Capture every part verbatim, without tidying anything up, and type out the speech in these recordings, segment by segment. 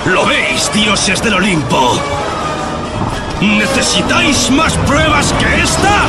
¿Lo veis, dioses del Olimpo? ¿Necesitáis más pruebas que esta?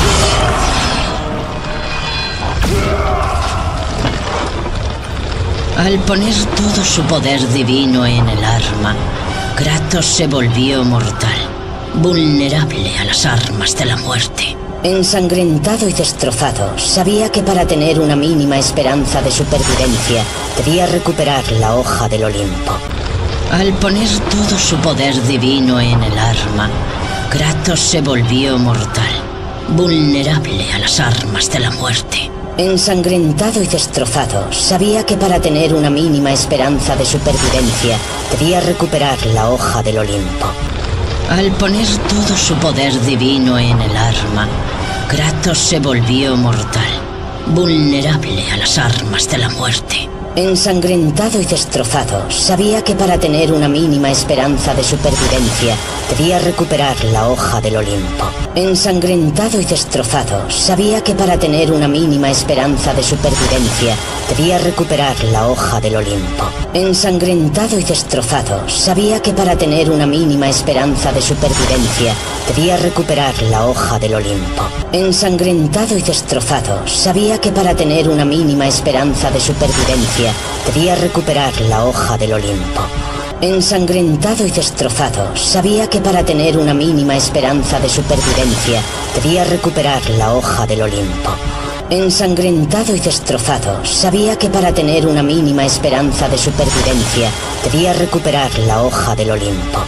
Al poner todo su poder divino en el arma, Kratos se volvió mortal, vulnerable a las armas de la muerte. Ensangrentado y destrozado, sabía que para tener una mínima esperanza de supervivencia, debía recuperar la hoja del Olimpo. Al poner todo su poder divino en el arma, Kratos se volvió mortal, vulnerable a las armas de la muerte. Ensangrentado y destrozado, sabía que para tener una mínima esperanza de supervivencia, debía recuperar la hoja del Olimpo. Al poner todo su poder divino en el arma, Kratos se volvió mortal, vulnerable a las armas de la muerte. Ensangrentado y destrozado, sabía que para tener una mínima esperanza de supervivencia, debía recuperar la hoja del Olimpo. Ensangrentado y destrozado, sabía que para tener una mínima esperanza de supervivencia, debía recuperar la hoja del Olimpo. Ensangrentado y destrozado, sabía que para tener una mínima esperanza de supervivencia, debía recuperar la hoja del Olimpo. Ensangrentado y destrozado, sabía que para tener una mínima esperanza de supervivencia, debía recuperar la hoja del Olimpo. Ensangrentado y destrozado, sabía que para tener una mínima esperanza de supervivencia, debía recuperar la hoja del Olimpo. Ensangrentado y destrozado, sabía que para tener una mínima esperanza de supervivencia, debía recuperar la hoja del Olimpo.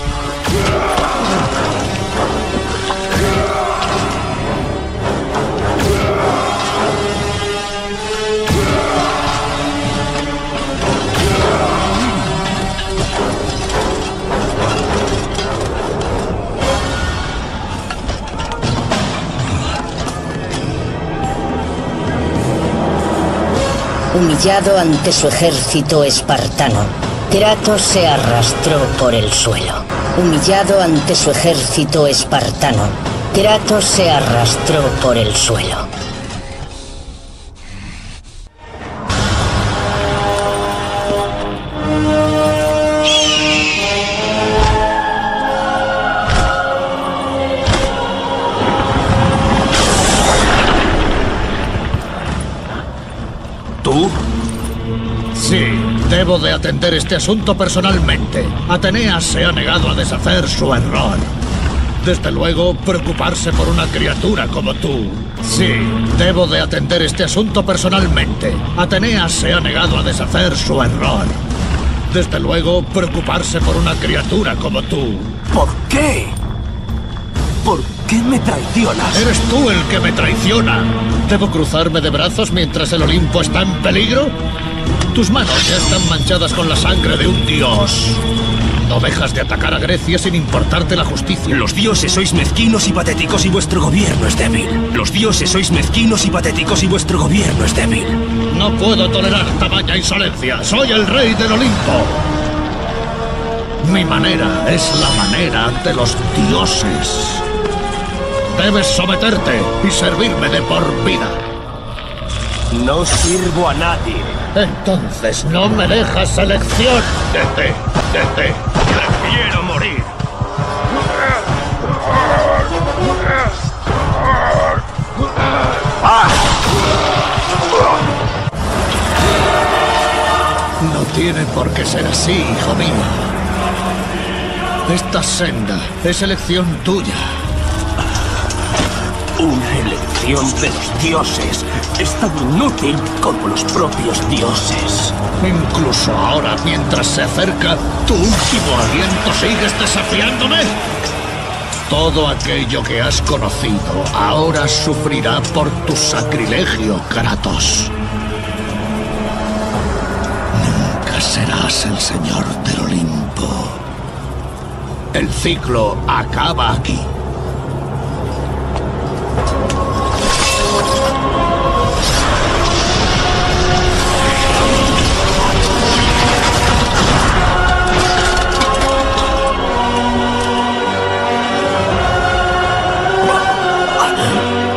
Humillado ante su ejército espartano, Kratos se arrastró por el suelo. Humillado ante su ejército espartano, Kratos se arrastró por el suelo. ¿Tú? Sí, debo de atender este asunto personalmente. Ateneas se ha negado a deshacer su error. Desde luego, preocuparse por una criatura como tú. Sí, debo de atender este asunto personalmente. Ateneas se ha negado a deshacer su error. Desde luego, preocuparse por una criatura como tú. ¿Por qué? ¿Por qué me traicionas? Eres tú el que me traiciona. ¿Debo cruzarme de brazos mientras el Olimpo está en peligro? Tus manos ya están manchadas con la sangre de un dios. No dejas de atacar a Grecia sin importarte la justicia. Los dioses sois mezquinos y patéticos y vuestro gobierno es débil. Los dioses sois mezquinos y patéticos y vuestro gobierno es débil. No puedo tolerar tamaña insolencia. Soy el rey del Olimpo. Mi manera es la manera de los dioses. Debes someterte y servirme de por vida. No sirvo a nadie. Entonces no me dejas elección. Vete, vete. Prefiero morir. No tiene por qué ser así, hijo mío. Esta senda es elección tuya. Una elección de los dioses es tan inútil como los propios dioses. Incluso ahora, mientras se acerca tu último aliento, ¿sigues desafiándome? Todo aquello que has conocido ahora sufrirá por tu sacrilegio, Kratos. Nunca serás el señor del Olimpo. El ciclo acaba aquí.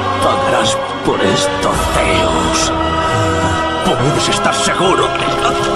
Pagarás por esto, Zeus. Puedes estar seguro.